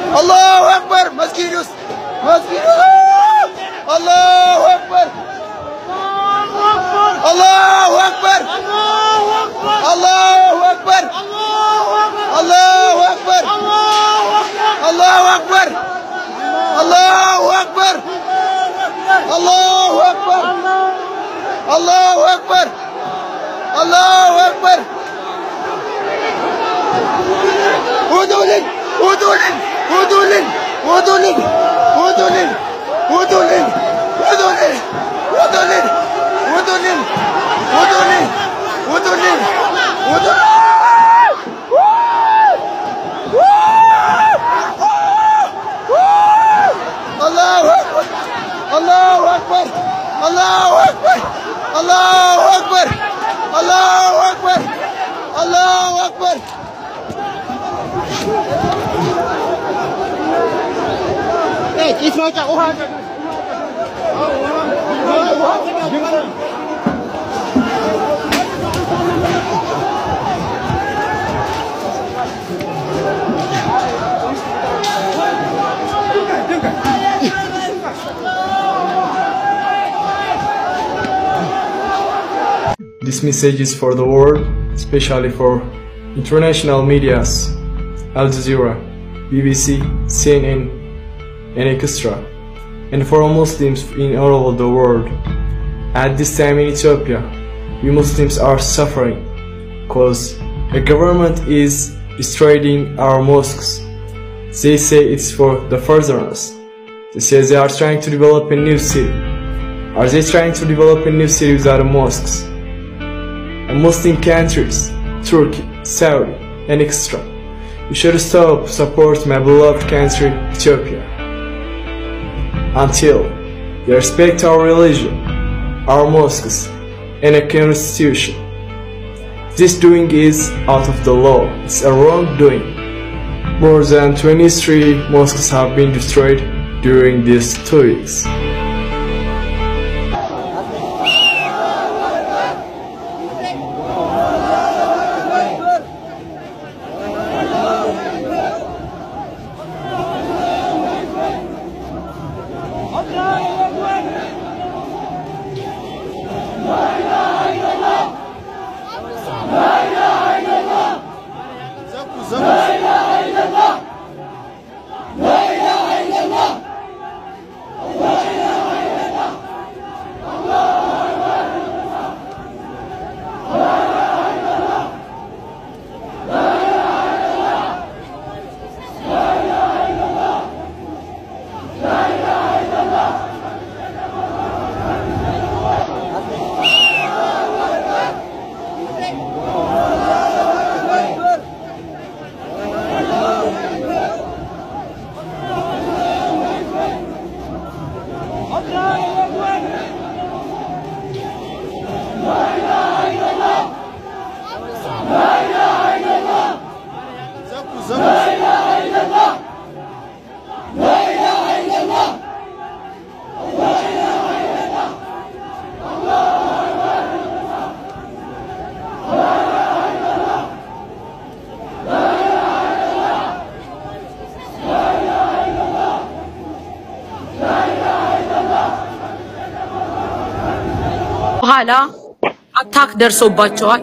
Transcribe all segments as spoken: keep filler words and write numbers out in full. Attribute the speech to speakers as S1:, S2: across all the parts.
S1: الله أكبر مسجد مسجد الله أكبر الله أكبر الله أكبر الله أكبر الله أكبر الله أكبر الله أكبر الله أكبر الله أكبر ودولن ودولن ودولن ودولن ودولن ودولن ودولن ودولن ودولن ودولن ودولن ودولن الله أكبر الله أكبر الله أكبر الله أكبر الله أكبر الله أكبر إيه اسمه جاء
S2: This message is for the world, especially for international medias, Al Jazeera, B B C, C N N, and Extra, and for Muslims in all over the world. At this time in Ethiopia, we Muslims are suffering because the government is destroying our mosques. They say it's for the foreigners. They say they are trying to develop a new city. Are they trying to develop a new city without mosques? And Muslim countries, Turkey, Saudi, and Extra, we should stop support my beloved country, Ethiopia, until they respect our religion, our mosques, and a constitution. This doing is out of the law. It's a wrongdoing. More than twenty-three mosques have been destroyed during these two weeks.
S3: በኋላ አታክ ደርሶባቸዋል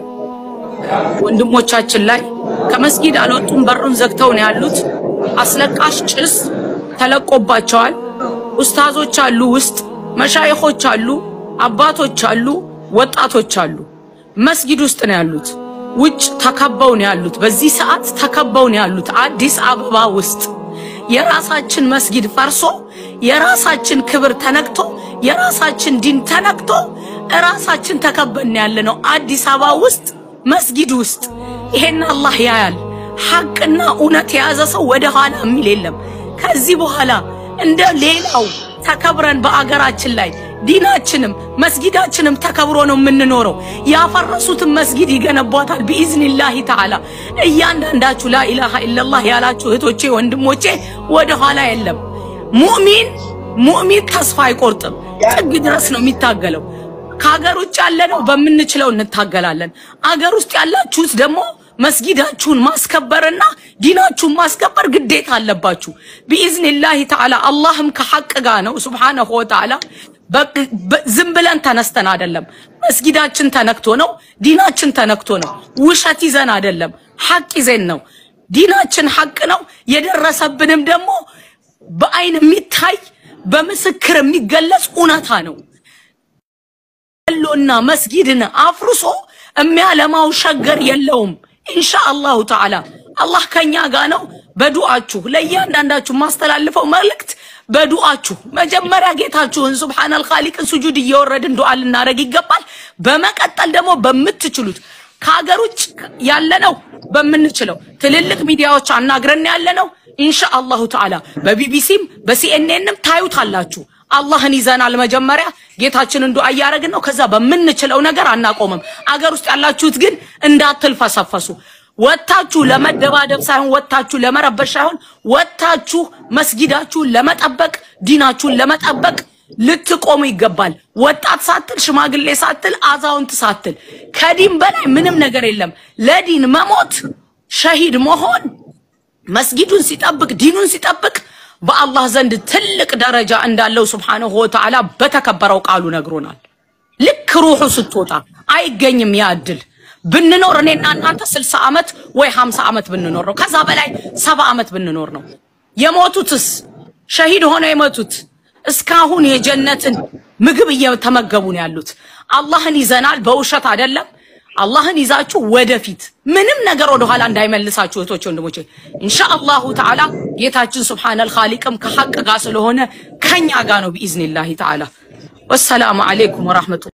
S3: ወንድሞቻችን ላይ ከመስጊድ አልወጡም በሩን ዘግተው ነው ያሉት አስለቃሽ ጭስ ተለቆባቸዋል ኡስታዞች አሉ ውስጥ መሻይኾች አሉ አባቶች አሉ ወጣቶች አሉ መስጊድ ውስጥ ነው ያሉት ውጭ ተከበው ነው ያሉት በዚህ ሰዓት ተከበው ነው ያሉት አዲስ አበባ ውስጥ የራሳችን መስጊድ ፈርሶ የራሳችን ክብር ተነክቶ የራሳችን ዲን ተነክቶ ራሳችን ተከበን ያለነው አዲስ አበባ ውስጥ መስጊድ ውስጥ ይሄን አላህ ያያል ሐቅና እውነት ያዘ ሰው ወደ ኋላ የሚል የለም ከዚህ በኋላ እንደ ሌላው ተከብረን በአገራችን ላይ ዲናችንም መስጊዳችንም ተከብሮ ነው የምንኖረው ያፈረሱትን መስጊድ ይገነባታል በኢዝኒላህ ተዓላ እያንዳንዳችሁ ላ ኢላሃ ኢላላህ ያላችሁ እህቶቼ ወንድሞቼ ወደ ኋላ የለም ሙእሚን ሙእሚን ተስፋ አይቆርጥም ጥግ ድረስ ነው የሚታገለው ካገር ውጭ ያለነው በመንችለው እንታገላለን አገር ውስጥ ያላችሁት ደግሞ መስጊዳችሁን ማስከበርና ዲናችሁን ማስከበር ግዴታ አለባችሁ بإذنillah تعالى አላህም ከሐቅ ጋር ነው سبحانه وتعالى ዝም ብለን ተነስተን አይደለም መስጊዳችን ተነክቶ ነው ዲናችን ተነክቶ ነው ውሸት ይዘን አይደለም ሐቅ ይዘን ነው ዲናችን ሐቅ ነው የደረሰብንም ደግሞ በአይን የሚታይ በምስክር የሚገለጽ ኡነታ ነው አሎና መስጊድን አፍርሶ የሚያለማው ሸገር የለውም ኢንሻአላሁ ተዓላ አላህ ከኛ ጋር ነው በዱዓችሁ ለእያንዳንዳችሁ ማስተላልፈው መልእክት በዱዓችሁ መጀመሪያ ጌታችሁን ሱብሃነል ኻሊቅን ሱጁድ እየወረድን ዱዓ ልናረግ ይገባል በመቀጠል ደግሞ በመትችሉት ካገሩች ያለነው በመንችለው ትልልቅ ሚዲያዎች አናግረን ያለነው ኢንሻአላሁ ተዓላ በቢቢሲም በሲኤንኤንም ታዩታላችሁ አላህን ይዘናል መጀመሪያ ጌታችንን ዱዓ ያረግን ነው ከዛ በመንችለው ነገር አናቆምም አገር ውስጥ ያላችሁት ግን እንዳትልፈሰፈሱ ወጣችሁ ለመደባደብ ሳይሆን ወጣችሁ ለመረበሽ ሳይሆን ወጣችሁ መስጊዳችሁን ለመጠበቅ ዲናችሁን ለመጠበቅ ልትቆሙ ይገባል ወጣት ሳትል ሽማግሌ ሳትል አዛውንት ሳትል ከዲን በላይ ምንም ነገር የለም ለዲን መሞት ሸሂድ መሆን መስጊዱን ሲጠብቅ ዲኑን ሲጠብቅ በአላህ ዘንድ ትልቅ ደረጃ እንዳለው Subhanahu Wa Ta'ala በተከበረው ቃሉ ነግሮናል ልክ ሩሁ ስትወጣ አይገኝም ያድል ብንኖር እኔና እናንተ ስልሳ አመት ወይ ሃምሳ አመት ብንኖር ነው ከዛ በላይ ሰባ አመት ብንኖር ነው የሞቱትስ ሸሂድ ሆነው የሞቱት እስካሁን የጀነትን ምግብ እየተመገቡ ነው ያሉት አላህን ይዘናል በውሸት አይደለም አላህን ይዛችሁ ወደፊት ምንም ነገር ወደ ኋላ እንዳይመልሳችሁ እህቶች ወንድሞቼ ኢንሻአላሁ ተዓላ ጌታችን ሱብሃነል ኻሊቅም ከሐቅ ጋር ስለሆነ ከኛ ጋር ነው بإذن الله تعالى والسلام عليكم ورحمة الله